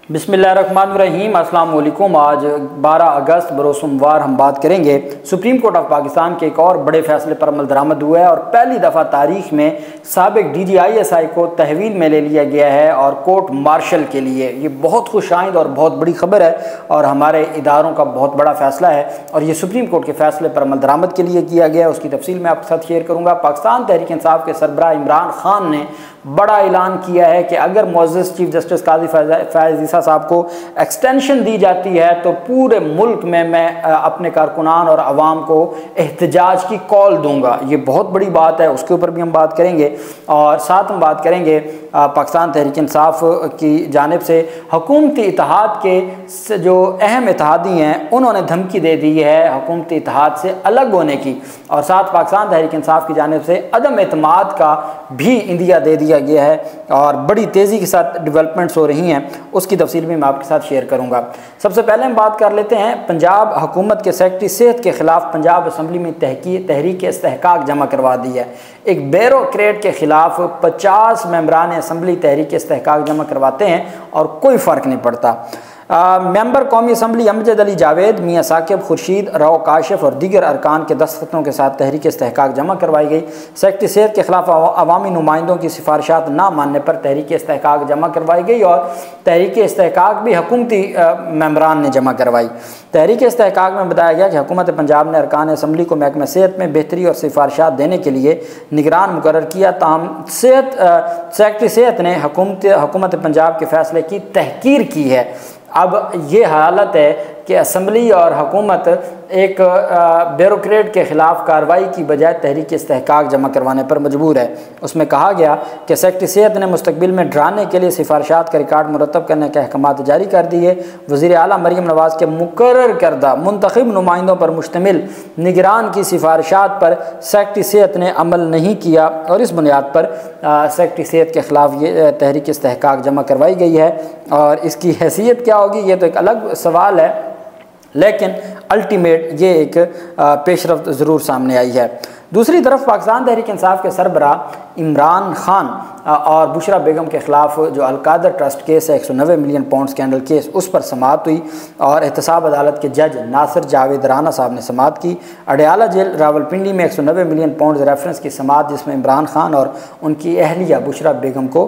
बिस्मिल्लाहिर्रहमानिर्रहीम। अस्सलाम वालेकुम। आज 12 अगस्त बरोज़ सोमवार हम बात करेंगे सुप्रीम कोर्ट ऑफ पाकिस्तान के एक और बड़े फैसले पर अमल दरामद हुआ है और पहली दफ़ा तारीख में साबिक DGISI को तहवील में ले लिया गया है और कोर्ट मार्शल के लिए। ये बहुत खुशाइंद और बहुत बड़ी खबर है और हमारे इदारों का बहुत बड़ा फ़ैसला है और ये सुप्रीम कोर्ट के फ़ैसले पर अमल दरामद के लिए किया गया है। उसकी तफसील मैं आपके साथ शेयर करूँगा। पाकिस्तान तहरीक इंसाफ के सरबराह इमरान खान ने बड़ा ऐलान किया है कि अगर मुअज़्ज़ज़ चीफ जस्टिस काजी फ़याज़ ईसा साहब को एक्सटेंशन दी जाती है तो पूरे मुल्क में मैं अपने कारकुनान और अवाम को एहतजाज की कॉल दूंगा। ये बहुत बड़ी बात है, उसके ऊपर भी हम बात करेंगे और साथ हम बात करेंगे पाकिस्तान तहरीक इंसाफ की जानिब से हुकूमती इत्तेहाद के जो अहम इत्तेहादी हैं उन्होंने धमकी दे दी है हुकूमती इत्तेहाद से अलग होने की और साथ पाकिस्तान तहरीक इंसाफ की जानिब से अदम एतमाद का भी इंदिया दे दिया गया है और बड़ी तेज़ी के साथ डेवलपमेंट्स हो रही हैं। उसकी तफसील भी मैं आपके साथ शेयर करूँगा। सबसे पहले हम बात कर लेते हैं पंजाब हुकूमत के सेक्रेटरी सेहत के ख़िलाफ़ पंजाब असम्बली में तहरीक इस्तेहकाक जमा करवा दी है। एक ब्यूरोक्रेट के ख़िलाफ़ 50 मेंबरान असम्बली तहरीक इस्तेहकाक जमा करवाते हैं और कोई फ़र्क नहीं पड़ता। मेंबर कौमी असम्बली अमजद अली जावेद, मियाँ साकिब, खुर्शीद, राव काशिफ और दीगर अरकान के दस्तखतों के साथ तहरीक इस्तेहकाक जमा करवाई गई। सेक्रेटरी सेहत के ख़िलाफ़ अवामी नुमाइंदों की सिफारिशात ना मानने पर तहरीक इस्तेहकाक जमा करवाई गई और तहरीक इस्तेहकाक भी हुकूमती मेंबरान ने जमा करवाई। तहरीक इस्तेहकाक में बताया गया कि हुकूमत पंजाब ने अरकान असम्बली को महकमा सेहत में बेहतरी और सिफारिशात देने के लिए निगरान मुकर्रर किया। ताहम सेक्रेटरी सेहत ने हुकूमत पंजाब के फ़ैसले की तहकीर की है। अब ये हालत है कि असम्बली और हुकूमत एक ब्यूरोक्रेट के ख़िलाफ़ कार्रवाई की बजाय तहरीक इस्तेहकाक जमा करवाने पर मजबूर है। उसमें कहा गया कि सेक्रेटरी सेहत ने मुस्तकबिल में डराने के लिए सिफारिशात का रिकॉर्ड मुरतब करने के अहकामात जारी कर दिए। वज़ीर आला मरीम नवाज़ के मुकर्रर करदा मुंतखब नुमाइंदों पर मुश्तमिल निगरान की सिफारिशात पर सेक्रेटरी सेहत ने अमल नहीं किया और इस बुनियाद पर सेक्रेटरी सेहत के ख़िलाफ़ ये तहरीक इस्तेहकाक जमा करवाई गई है और इसकी हैसियत क्या होगी ये तो एक अलग सवाल है, लेकिन अल्टीमेट ये एक पेशरफ्त ज़रूर सामने आई है। दूसरी तरफ पाकिस्तान तहरीक इंसाफ के सरबराह इमरान खान और बुशरा बेगम के ख़िलाफ़ जो अलकादर ट्रस्ट केस है 190 मिलियन पाउंड स्कैंडल केस, उस पर समाअत हुई और एहतसाब अदालत के जज नासिर जावेद राना साहब ने समाअत की। अडयाला जेल रावलपिंडी में 190 मिलियन पाउंड रेफरेंस की समाअत जिसमें इमरान खान और उनकी अहलिया बुशरा बेगम को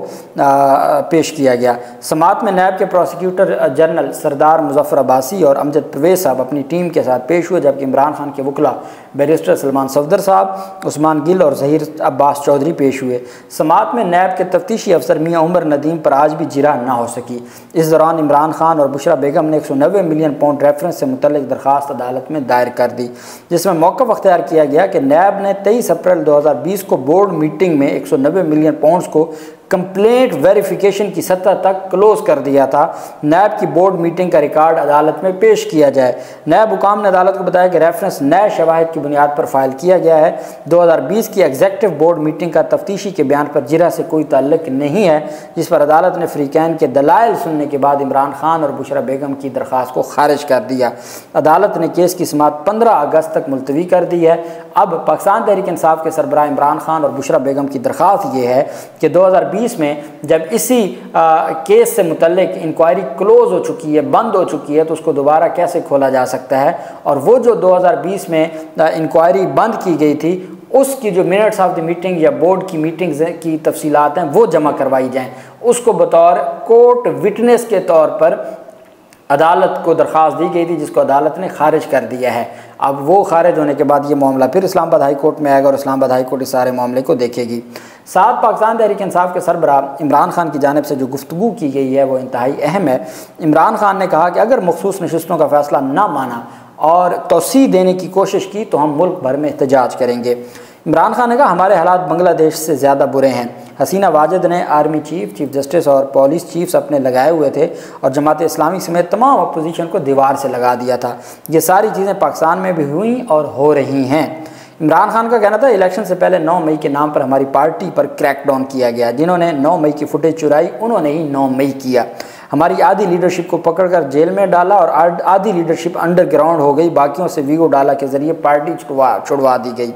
पेश किया गया। समाअत में नैब के प्रोसिक्यूटर जनरल सरदार मुजफ्फर अब्बासी और अमजद परवेज़ साहब अपनी टीम के साथ पेश हुए, जबकि इमरान खान के वकला बैरिस्टर सलमान सफदर साहब, उस्मान गिल और ज़हीर अब्बास चौधरी पेश हुए। समाअत में नैब के तफ्तीशी अफसर मियाँ उमर नदीम पर आज भी जिरा ना हो सकी। इस दौरान इमरान खान और बुशरा बेगम ने 190 मिलियन पाउंड रेफरेंस से मुतल्लिक दरख्वास्त अदालत में दायर कर दी, जिसमें मौक़िफ़ अख्तियार किया गया कि नैब ने 23 अप्रैल 2020 को बोर्ड मीटिंग में 190 मिलियन पाउंड्स को कंप्लेंट वेरिफिकेशन की सतह तक क्लोज कर दिया था। नैब की बोर्ड मीटिंग का रिकॉर्ड अदालत में पेश किया जाए। नैब हुकाम ने अदालत को बताया कि रेफरेंस नए शवाहिद की बुनियाद पर फाइल किया गया है। 2020 की एग्जेक्टिव बोर्ड मीटिंग का तफ्तीशी के बयान पर जिरा से कोई ताल्लुक नहीं है, जिस पर अदालत ने फ्रीकैन के दलाइल सुनने के बाद इमरान खान और बुशरा बेगम की दरख्वास्त को खारिज कर दिया। अदालत ने केस की समाअत 15 अगस्त तक मुलतवी कर दी है। अब पाकिस्तान तहरीक इंसाफ के सरबराह इमरान खान और बुशरा बेगम की दरख्वास्त ये है कि 2020 में जब इसी केस से मुतल्लिक इंक्वायरी क्लोज हो चुकी है, बंद हो चुकी है, तो उसको दोबारा कैसे खोला जा सकता है और वो जो 2020 में इंक्वायरी बंद की गई थी उसकी जो मिनट्स ऑफ द मीटिंग या बोर्ड की मीटिंग्स की तफसीलात हैं वो जमा करवाई जाएँ। उसको बतौर कोर्ट विटनेस के तौर पर अदालत को दरख्वास्त दी गई थी, जिसको अदालत ने खारिज कर दिया है। अब वो खारिज होने के बाद ये मामला फिर इस्लामाबाद हाई कोर्ट में आएगा और इस्लामाबाद हाई कोर्ट इस सारे मामले को देखेगी। साथ पाकिस्तान तहरीक इंसाफ के सरबराह इमरान खान की जानिब से जो गुफ्तगू की गई है वो इंतहाई अहम है। इमरान खान ने कहा कि अगर मखसूस नशिस्तों का फ़ैसला ना माना और तोसी देने की कोशिश की तो हम मुल्क भर में एहतजाज करेंगे। इमरान खान ने कहा हमारे हालात बांग्लादेश से ज़्यादा बुरे हैं। हसीना वाजिद ने आर्मी चीफ जस्टिस और पुलिस चीफ्स अपने लगाए हुए थे और जमात इस्लामी समेत तमाम अपोजिशन को दीवार से लगा दिया था। ये सारी चीज़ें पाकिस्तान में भी हुई और हो रही हैं। इमरान खान का कहना था इलेक्शन से पहले 9 मई के नाम पर हमारी पार्टी पर क्रैकडाउन किया गया। जिन्होंने 9 मई की फुटेज चुराई उन्होंने ही 9 मई किया। हमारी आधी लीडरशिप को पकड़कर जेल में डाला और आधी लीडरशिप अंडरग्राउंड हो गई। बाकियों से वीगो डाला के ज़रिए पार्टी छुड़वा दी गई।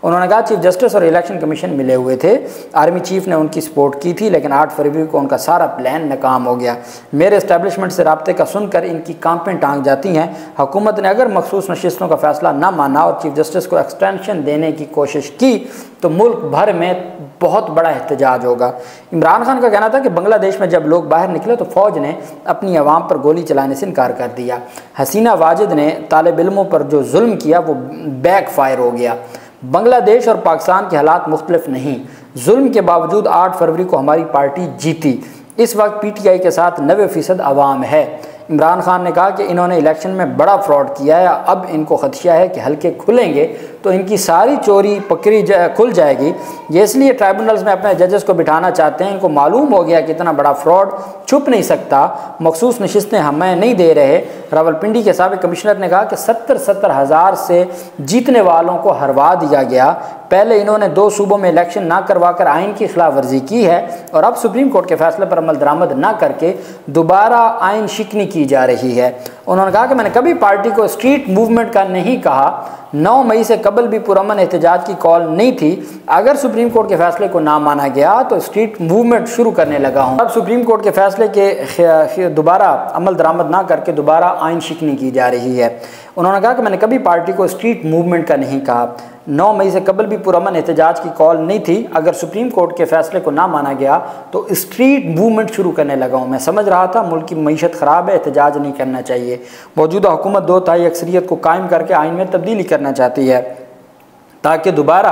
उन्होंने कहा चीफ जस्टिस और इलेक्शन कमीशन मिले हुए थे, आर्मी चीफ ने उनकी सपोर्ट की थी, लेकिन 8 फरवरी को उनका सारा प्लान नाकाम हो गया। मेरे इस्टेब्लिशमेंट से राब्ते का सुनकर इनकी कांपें टांग जाती हैं। हुकूमत ने अगर मखसूस नशिस्तों का फैसला ना माना और चीफ जस्टिस को एक्सटेंशन देने की कोशिश की तो मुल्क भर में बहुत बड़ा एहतजाज होगा। इमरान खान का कहना था कि बांग्लादेश में जब लोग बाहर निकले तो फ़ौज ने अपनी आवाम पर गोली चलाने से इनकार कर दिया। हसीना वाजिद ने तालिब इल्मों पर जो जुल्म किया वो बैक फायर हो गया। बांग्लादेश और पाकिस्तान के हालात मुख्तलिफ नहीं। जुल्म के बावजूद 8 फरवरी को हमारी पार्टी जीती। इस वक्त PTI के साथ 90% आवाम है। इमरान खान ने कहा कि इन्होंने इलेक्शन में बड़ा फ्रॉड किया है, अब इनको खदशा है कि हल्के खुलेंगे तो इनकी सारी चोरी पकड़ी खुल जाएगी। ये इसलिए ट्राइब्यूनल्स में अपने जजेस को बिठाना चाहते हैं। इनको मालूम हो गया कि इतना बड़ा फ्रॉड छुप नहीं सकता, मखसूस नशिस्तें हमें नहीं दे रहे। रावलपिंडी के साबिक कमिश्नर ने कहा कि 70 हज़ार से जीतने वालों को हरवा दिया गया। पहले इन्होंने 2 सूबों में इलेक्शन ना करवाकर आइन की खिलाफ वर्जी की है और अब सुप्रीम कोर्ट के फैसले पर अमल दरामद ना करके दोबारा आइन शिकनी की जा रही है। उन्होंने कहा कि मैंने कभी पार्टी को स्ट्रीट मूवमेंट का नहीं कहा। 9 मई से कबल भी पुरअमन एहतजाज की कॉल नहीं थी। अगर सुप्रीम कोर्ट के फैसले को ना माना गया तो स्ट्रीट मूवमेंट शुरू करने लगा हूँ। अब सुप्रीम कोर्ट के फैसले के दोबारा अमल दरामद ना करके दोबारा आइन शिकनी की जा रही है। उन्होंने कहा कि मैंने कभी पार्टी को स्ट्रीट मूवमेंट का नहीं कहा। 9 मई से कबल भी पुरअमन एहतजाज की कॉल नहीं थी। अगर सुप्रीम कोर्ट के फैसले को ना माना गया तो स्ट्रीट मूवमेंट शुरू करने लगा हूँ। मैं समझ रहा था मुल्क की मईशत ख़राब है, एहतजाज नहीं करना चाहिए। मौजूदा हुकूमत 2 तिहाई अक्सरियत को कायम करके आइन में तब्दीली करना चाहती है ताकि दोबारा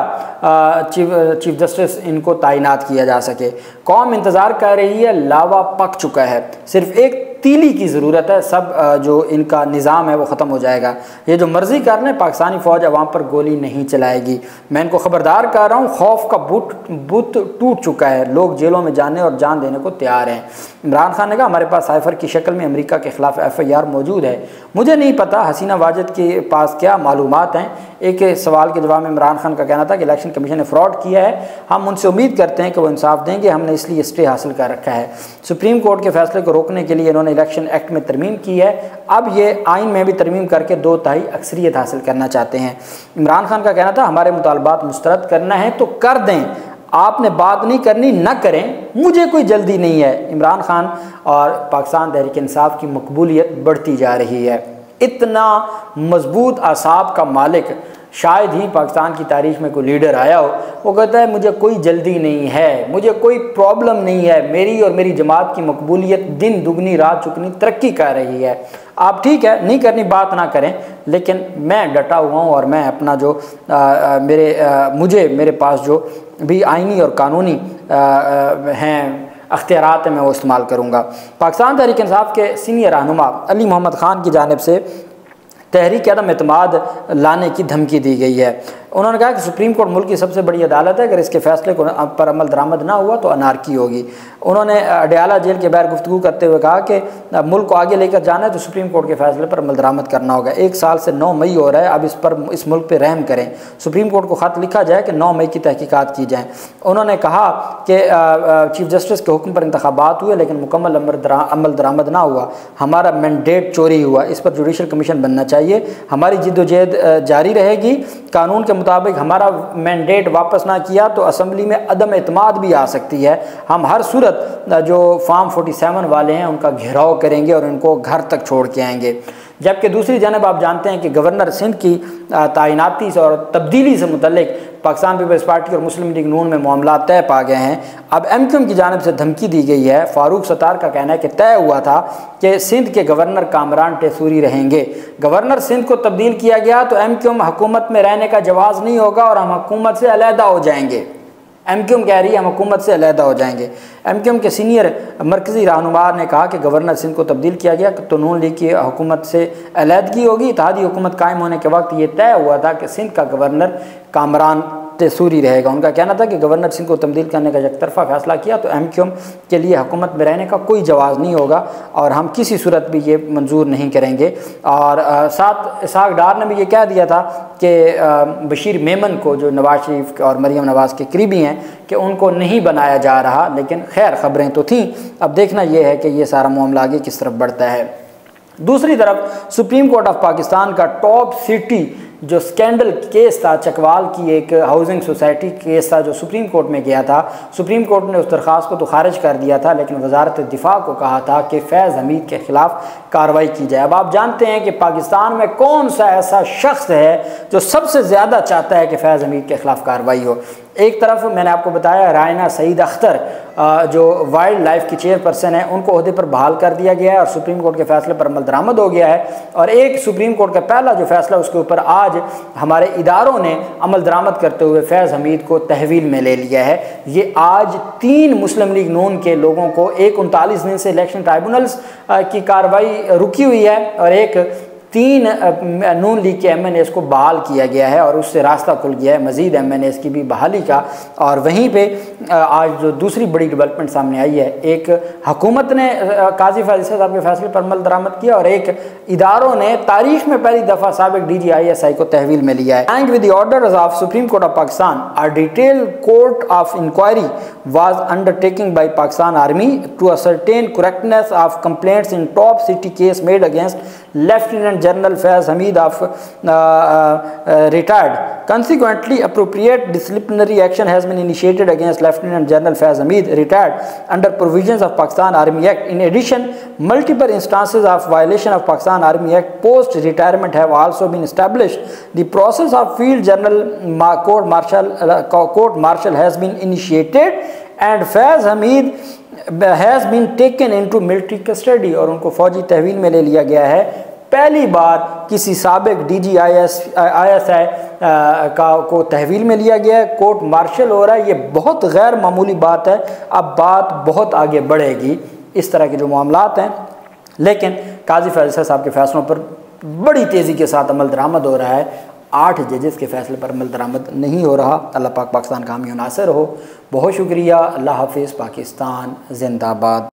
चीफ जस्टिस इनको तैनात किया जा सके। कौम इंतज़ार कर रही है, लावा पक चुका है, सिर्फ एक तीली की ज़रूरत है, सब जो इनका निज़ाम है वो ख़त्म हो जाएगा। ये जो मर्ज़ी कर लें, पाकिस्तानी फ़ौज अवाम पर गोली नहीं चलाएगी। मैं इनको ख़बरदार कर रहा हूँ, खौफ का बुत टूट चुका है, लोग जेलों में जाने और जान देने को तैयार हैं। इमरान खान ने कहा हमारे पास साइफ़र की शक्ल में अमेरिका के ख़िलाफ़ FIR मौजूद है। मुझे नहीं पता हसीना वाजिद के पास क्या मालूमात हैं। एक सवाल के जवाब में इमरान खान का कहना था कि इलेक्शन कमीशन ने फ्रॉड किया है, हम उनसे उम्मीद करते हैं कि वो इंसाफ देंगे, हमने इसलिए स्टे हासिल कर रखा है। सुप्रीम कोर्ट के फैसले को रोकने के लिए इन्होंने इलेक्शन एक्ट में तरमीम की है। अब ये आइन में भी तरमीम करके 2 तिहाई अक्सरियत हासिल करना चाहते हैं। इमरान खान का कहना था हमारे मुतालबात मुस्तरद करना है तो कर दें, आपने बात नहीं करनी ना करें, मुझे कोई जल्दी नहीं है। इमरान खान और पाकिस्तान तहरीक इंसाफ की मकबूलियत बढ़ती जा रही है। इतना मजबूत आसाब का मालिक शायद ही पाकिस्तान की तारीख में कोई लीडर आया हो। वो कहता है मुझे कोई जल्दी नहीं है, मुझे कोई प्रॉब्लम नहीं है, मेरी और मेरी जमात की मकबूलियत दिन दुगनी रात चुगनी तरक्की कर रही है। आप ठीक है नहीं करनी बात ना करें, लेकिन मैं डटा हुआ हूँ और मैं अपना जो मेरे पास जो भी आइनी और कानूनी हैं अख्तियारात हैं मैं वो इस्तेमाल करूँगा। पाकिस्तान तहरीक इंसाफ के सीनियर रहनुमा अली मोहम्मद ख़ान की जानिब से तहरीक अदम एतमाद लाने की धमकी दी गई है। उन्होंने कहा कि सुप्रीम कोर्ट मुल्क की सबसे बड़ी अदालत है, अगर इसके फैसले को पर अमल दरामद ना हुआ तो अनारकी होगी। उन्होंने अडयाला जेल के बाहर गुफ्तगू करते हुए कहा कि मुल्क को आगे लेकर जाना है तो सुप्रीम कोर्ट के फैसले पर अमल दरामद करना होगा। 1 साल से 9 मई हो रहा है, अब इस मुल्क पर रहम करें, सुप्रीम कोर्ट को ख़त लिखा जाए कि 9 मई की तहकीकात की जाएँ। उन्होंने कहा कि चीफ जस्टिस के हुक्म पर इंतखाबात हुए लेकिन मुकम्मल अमल दरामद ना हुआ, हमारा मैंडेट चोरी हुआ, इस पर जुडिशल कमीशन बनना चाहिए, हमारी जिद्दोजहद जारी रहेगी। कानून के मुताबिक हमारा मैंडेट वापस ना किया तो असम्बली में अदम एतमाद भी आ सकती है। हम हर सूरत जो फार्म 47 वाले हैं उनका घेराव करेंगे और इनको घर तक छोड़ के आएंगे। जबकि दूसरी जानब आप जानते हैं कि गवर्नर सिंध की तैनाती से और तब्दीली से मुतल्लिक पाकिस्तान पीपल्स पार्टी और मुस्लिम लीग नून में मामला तय पा गए हैं। अब MQM की जानिब से धमकी दी गई है। फारूक सत्तार का कहना है कि तय हुआ था कि सिंध के गवर्नर कामरान टेसूरी रहेंगे। गवर्नर सिंध को तब्दील किया गया तो MQM हुकूमत में रहने का जवाज़ नहीं होगा और हम हुकूमत से अलहदा हो जाएंगे। MQM कह रही है हम हुकूमत से अलहदा हो जाएंगे। MQM के सीनियर मरकज़ी रहनुमा ने कहा कि गवर्नर सिंध को तब्दील किया गया तो नून लीग की हुकूमत से अलहदगी होगी। इत्तेहादी हुकूमत कायम होने के वक्त ये तय हुआ था कि सिंध का गवर्नर कामरान तेसूरी रहेगा। उनका कहना था कि गवर्नर सिंह को तब्दील करने का एकतरफा फैसला किया तो MQM के लिए हुकूमत में रहने का कोई जवाज़ नहीं होगा और हम किसी सूरत भी ये मंजूर नहीं करेंगे। और साथ इसहाक डार ने भी ये कह दिया था कि बशीर मेमन को जो नवाज शरीफ और मरीम नवाज़ के करीबी हैं कि उनको नहीं बनाया जा रहा, लेकिन खैर ख़बरें तो थीं। अब देखना यह है कि ये सारा मामला आगे किस तरफ बढ़ता है। दूसरी तरफ सुप्रीम कोर्ट ऑफ पाकिस्तान का टॉप सिटी जो स्कैंडल केस था, चकवाल की एक हाउसिंग सोसाइटी केस था जो सुप्रीम कोर्ट में गया था, सुप्रीम कोर्ट ने उस दरख्वास्त को तो खारिज कर दिया था, लेकिन वजारत दिफा को कहा था कि फैज़ हमीद के ख़िलाफ़ कार्रवाई की जाए। अब आप जानते हैं कि पाकिस्तान में कौन सा ऐसा शख्स है जो सबसे ज़्यादा चाहता है कि फैज़ हमीद के ख़िलाफ़ कार्रवाई हो। एक तरफ मैंने आपको बताया रायना सईद अख्तर जो वाइल्ड लाइफ की चेयरपर्सन है, उनको ओहदे पर बहाल कर दिया गया है और सुप्रीम कोर्ट के फैसले पर अमल दरामद हो गया है। और एक सुप्रीम कोर्ट का पहला जो फैसला उसके ऊपर आज हमारे इदारों ने अमल दरामद करते हुए फैज़ हमीद को तहवील में ले लिया है। ये आज 3 मुस्लिम लीग नून के लोगों को, एक 39 दिन से इलेक्शन ट्राइब्यूनल्स की कार्रवाई रुकी हुई है और एक 3 नून लीग के MNAs को बहाल किया गया है और उससे रास्ता खुल गया है मज़ीद MNAs की भी बहाली का। और वहीं पे आज जो दूसरी बड़ी डेवलपमेंट सामने आई है, एक हुकूमत ने काजी फाजिल साहब के फैसले पर अमल दरामद किया और एक इदारों ने तारीख में पहली दफ़ा साबिक DG ISI को तहवील में लिया है। And with the orders of supreme court of Pakistan, a detail court of inquiry was undertaken by Pakistan Army to ascertain correctness of complaints in top city case made against Lieutenant General Faiz Hamid of retired. Consequently, appropriate disciplinary action has been initiated against Lieutenant General Faiz Hamid, retired, under provisions of Pakistan Army Act. In addition, multiple instances of violation of Pakistan Army Act post-retirement have also been established. The process of Field General Court Martial has been initiated and Faiz Hamid has been taken into military custody और उनको फौजी तहवील में ले लिया गया है। पहली बार किसी साबिक DG ISI को तहवील में लिया गया है, कोर्ट मार्शल हो रहा है। ये बहुत गैर मामूली बात है। अब बात बहुत आगे बढ़ेगी इस तरह के जो मामलात हैं, लेकिन काजी फाजिल साहब के फैसलों पर बड़ी तेज़ी के साथ अमल दरामद हो रहा है। 8 जजेस के फैसले पर अमल दरामद नहीं हो रहा। अल्लाह पाक पाकिस्तान का हामी नासिर हो। बहुत शुक्रिया। अल्लाह हाफिज़। पाकिस्तान जिंदाबाद।